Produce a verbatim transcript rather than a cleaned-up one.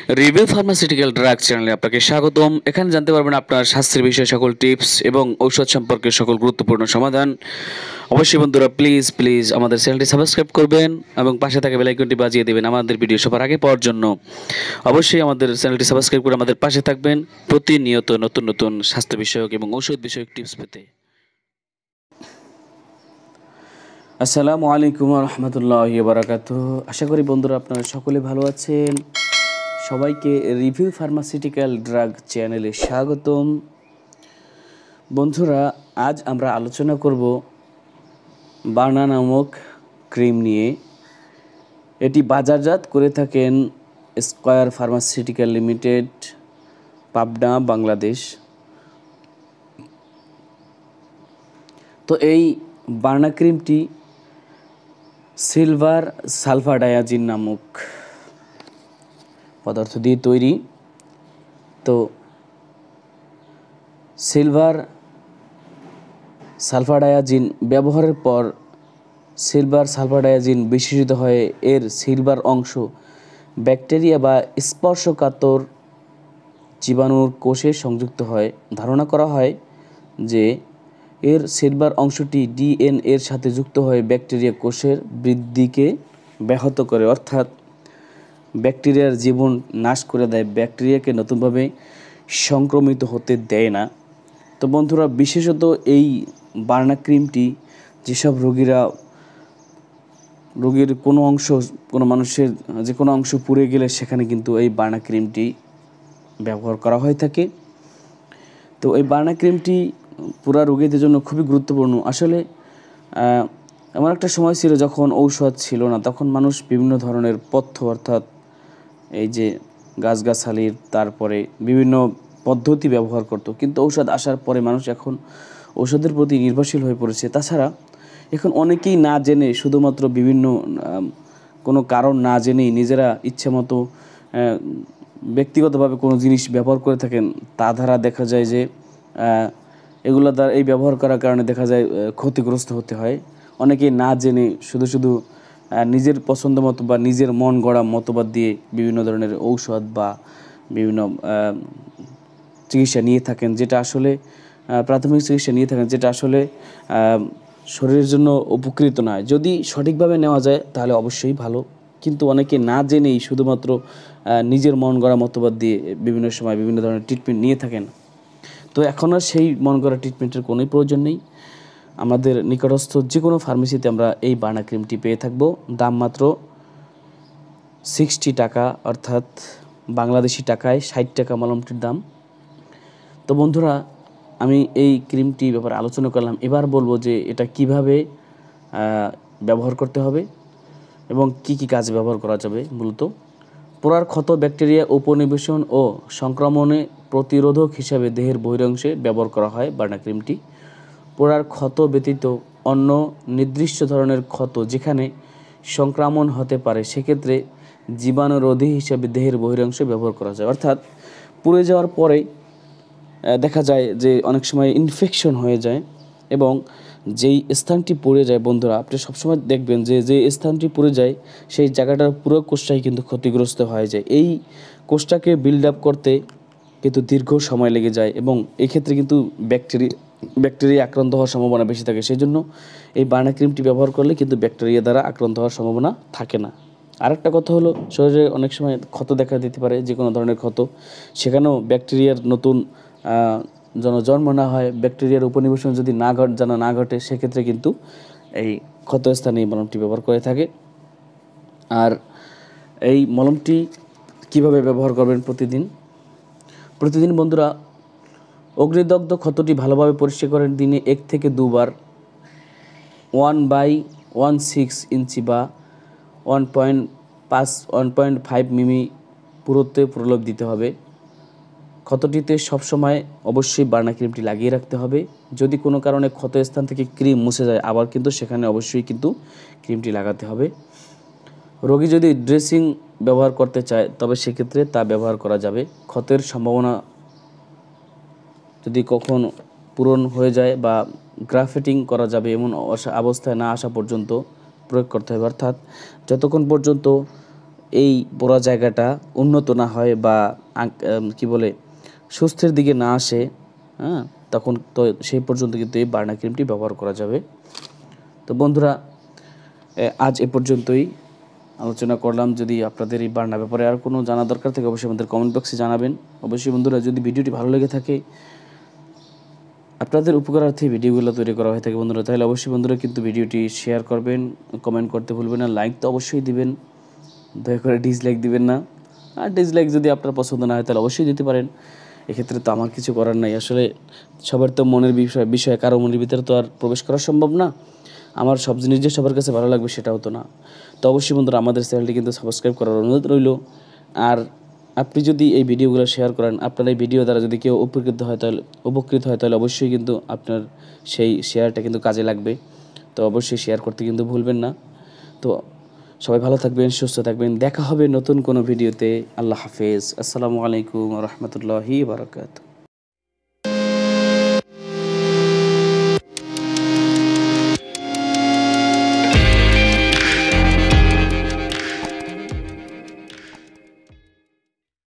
Review pharmaceutical drug চ্যানেলে আপনাকে স্বাগতম। এখানে জানতে পারবেন আপনার স্বাস্থ্যের বিষয়ে সকল টিপস এবং ঔষধ সম্পর্কে সকল গুরুত্বপূর্ণ সমাধান। অবশ্যই বন্ধুরা প্লিজ প্লিজ আমাদের চ্যানেলটি সাবস্ক্রাইব করবেন এবং পাশে থাকা বেল আইকনটি বাজিয়ে দেবেন আমাদের ভিডিও সবার আগে পাওয়ার জন্য। অবশ্যই আমাদের চ্যানেলটি সাবস্ক্রাইব করে আমাদের পাশে থাকবেন প্রতিনিয়ত নতুন নতুন স্বাস্থ্য বিষয়ক এবং ঔষধ বিষয়ক টিপস পেতে। আসসালামু আলাইকুম রহমতুল্লাহি ওয়া বারাকাতুহু। আশা করি বন্ধুরা আপনারা সকলে ভালো আছেন। সবাইকে রিভিউ ফার্মাসিউটিক্যাল ড্রাগ চ্যানেলে স্বাগতম। বন্ধুরা, আজ আমরা আলোচনা করব বার্না নামক ক্রিম নিয়ে। এটি বাজারজাত করে থাকেন square pharmaceutical limited, Pabna, Bangladesh. তো এই বার্না ক্রিমটি সিলভার সালফাডায়াজিন নামক পদার্থ দিয়ে তৈরি। তো সিলভার সালফাডায়াজিন ব্যবহারের পর সিলভার সালফাডায়াজিন বিশেষিত হয়ে এর সিলভার অংশ ব্যাকটেরিয়া বা স্পর্শকাতর জীবাণুর কোষে সংযুক্ত হয়। ধারণা করা হয় যে এর সিলভার অংশটি ডিএনএ এর সাথে যুক্ত হয়ে ব্যাকটেরিয়া কোষের বৃদ্ধিকে ব্যাহত করে, অর্থাৎ ব্যাকটেরিয়ার জীবন নাশ করে দেয়, ব্যাকটেরিয়াকে নতুনভাবে সংক্রমিত হতে দেয় না। তো বন্ধুরা, বিশেষত এই বার্না ক্রিমটি যেসব রোগীরা রোগীর কোনো অংশ কোনো মানুষের যে কোনো অংশ পুড়ে গেলে সেখানে কিন্তু এই বার্না ক্রিমটি ব্যবহার করা হয়ে থাকে। তো এই বার্না ক্রিমটি পুরা রোগীদের জন্য খুবই গুরুত্বপূর্ণ। আসলে এমন একটা সময় ছিল যখন ঔষধ ছিল না, তখন মানুষ বিভিন্ন ধরনের পথ্য অর্থাৎ এই যে গাছগাছালির তারপরে বিভিন্ন পদ্ধতি ব্যবহার করত, কিন্তু ঔষধ আসার পরে মানুষ এখন ঔষধের প্রতি নির্ভরশীল হয়ে পড়েছে। তাছাড়া এখন অনেকেই না জেনে শুধুমাত্র বিভিন্ন কোনো কারণ না জেনেই নিজেরা ইচ্ছে মতো ব্যক্তিগতভাবে কোনো জিনিস ব্যবহার করে থাকেন। তা দ্বারা দেখা যায় যে এগুলো দ্বারা এই ব্যবহার করার কারণে দেখা যায় ক্ষতিগ্রস্ত হতে হয়। অনেকেই না জেনে শুধু শুধু নিজের পছন্দ মতো বা নিজের মন গড়া মতবাদ দিয়ে বিভিন্ন ধরনের ঔষধ বা বিভিন্ন চিকিৎসা নিয়ে থাকেন, যেটা আসলে প্রাথমিক চিকিৎসা নিয়ে থাকেন যেটা আসলে শরীরের জন্য উপকৃত নয়। যদি সঠিকভাবে নেওয়া যায় তাহলে অবশ্যই ভালো, কিন্তু অনেকে না জেনেই শুধুমাত্র নিজের মন গড়া মতবাদ দিয়ে বিভিন্ন সময় বিভিন্ন ধরনের ট্রিটমেন্ট নিয়ে থাকেন। তো এখন আর সেই মন গড়া ট্রিটমেন্টের কোনোই প্রয়োজন নেই। আমাদের নিকটস্থ যে কোনো ফার্মেসিতে আমরা এই বার্না ক্রিমটি পেয়ে থাকব। দাম মাত্র সিক্সটি টাকা, অর্থাৎ বাংলাদেশি টাকায় ষাট টাকা মলমটির দাম। তো বন্ধুরা, আমি এই ক্রিমটি ব্যাপারে আলোচনা করলাম। এবার বলবো যে এটা কিভাবে ব্যবহার করতে হবে এবং কি কি কাজে ব্যবহার করা যাবে। মূলত পোড়ার ক্ষত, ব্যাকটেরিয়া উপনিবেশন ও সংক্রমণে প্রতিরোধক হিসাবে দেহের বহিরংশে ব্যবহার করা হয় বার্না ক্রিমটি। পোড়ার ক্ষত ব্যতীত অন্য নির্দিষ্ট ধরনের ক্ষত যেখানে সংক্রমণ হতে পারে সেক্ষেত্রে জীবাণুরোধী হিসাবে দেহের বহিরংশে ব্যবহার করা যায়। অর্থাৎ পুড়ে যাওয়ার পরে দেখা যায় যে অনেক সময় ইনফেকশন হয়ে যায় এবং যেই স্থানটি পুড়ে যায়, বন্ধুরা আপনি সবসময় দেখবেন যে যে স্থানটি পুড়ে যায় সেই জায়গাটার পুরো কোষটাই কিন্তু ক্ষতিগ্রস্ত হয়ে যায়। এই কোষটাকে বিল্ড আপ করতে কিন্তু দীর্ঘ সময় লেগে যায় এবং এই ক্ষেত্রে কিন্তু ব্যাকটেরিয়া ব্যাকটেরিয়া আক্রান্ত হওয়ার সম্ভাবনা বেশি থাকে। সেই জন্য এই বার্না ক্রিমটি ব্যবহার করলে কিন্তু ব্যাকটেরিয়া দ্বারা আক্রান্ত হওয়ার সম্ভাবনা থাকে না। আরেকটা কথা হলো, শরীরে অনেক সময় ক্ষত দেখা দিতে পারে, যে কোনো ধরনের ক্ষত, সেখানেও ব্যাকটেরিয়ার নতুন যেন জন্ম না হয়, ব্যাকটেরিয়ার উপনিবেশন যদি না ঘট যেন না ঘটে, সেক্ষেত্রে কিন্তু এই ক্ষতস্থানে এই মলমটি ব্যবহার করে থাকে। আর এই মলমটি কিভাবে ব্যবহার করবেন প্রতিদিন প্রতিদিন বন্ধুরা, অগ্নিদগ্ধ ক্ষতটি ভালোভাবে পরিষ্কার করেন দিনে এক থেকে দুবার one by one six inch বা ওয়ান পয়েন্ট পাঁচ ওয়ান পয়েন্ট ফাইভ মিমি পুরোতে প্রলেপ দিতে হবে। ক্ষতটিতে সবসময় অবশ্যই বার্না ক্রিমটি লাগিয়ে রাখতে হবে। যদি কোনো কারণে ক্ষত স্থান থেকে ক্রিম মুছে যায় আবার কিন্তু সেখানে অবশ্যই কিন্তু ক্রিমটি লাগাতে হবে। রোগী যদি ড্রেসিং ব্যবহার করতে চায় তবে সেক্ষেত্রে তা ব্যবহার করা যাবে। ক্ষতের সম্ভাবনা যদি কখন পূরণ হয়ে যায় বা গ্রাফটিং করা যাবে এমন অবস্থায় না আসা পর্যন্ত প্রয়োগ করতে হবে। অর্থাৎ যতক্ষণ পর্যন্ত এই পোড়া জায়গাটা উন্নত না হয় বা কি বলে সুস্থের দিকে না আসে, হ্যাঁ, তখন তো সেই পর্যন্ত কিন্তু এই বার্না ক্রিমটি ব্যবহার করা যাবে। তো বন্ধুরা, আজ এ পর্যন্তই আলোচনা করলাম। যদি আপনাদের এই বার্না ব্যাপারে আর কোনো জানা দরকার থাকে অবশ্যই আমাদের কমেন্ট বক্সে জানাবেন। অবশ্যই বন্ধুরা, যদি ভিডিওটি ভালো লেগে থাকে, আপনাদের উপকারার্থে ভিডিওগুলো তৈরি করা হয়ে থাকে বন্ধুরা, তাহলে অবশ্যই বন্ধুরা কিন্তু ভিডিওটি শেয়ার করবেন, কমেন্ট করতে ভুলবেন না, লাইক তো অবশ্যই দিবেন, দয়া করে ডিসলাইক দিবেন না। আর ডিসলাইক যদি আপনার পছন্দ না হয় তাহলে অবশ্যই দিতে পারেন, এক্ষেত্রে তো আমার কিছু করার নাই। আসলে সবার তো মনের বিষয় বিষয় কারো মনের ভিতরে তো আর প্রবেশ করা সম্ভব না। আমার সব জিনিস যে সবার কাছে ভালো লাগবে সেটাও তো না। তো অবশ্যই বন্ধুরা, আমাদের চ্যানেলটি কিন্তু সাবস্ক্রাইব করার অনুরোধ রইল। আর আপনি যদি এই ভিডিওগুলো শেয়ার করেন, আপনার এই ভিডিও দ্বারা যদি কেউ উপকৃত হয় তাহলে উপকৃত হয় তাহলে অবশ্যই কিন্তু আপনার সেই শেয়ারটা কিন্তু কাজে লাগবে। তো অবশ্যই শেয়ার করতে কিন্তু ভুলবেন না। তো সবাই ভালো থাকবেন, সুস্থ থাকবেন, দেখা হবে নতুন কোনো ভিডিওতে। আল্লাহ হাফেজ, আসসালামু আলাইকুম রহমতুল্লাহি বারাকাতুহু।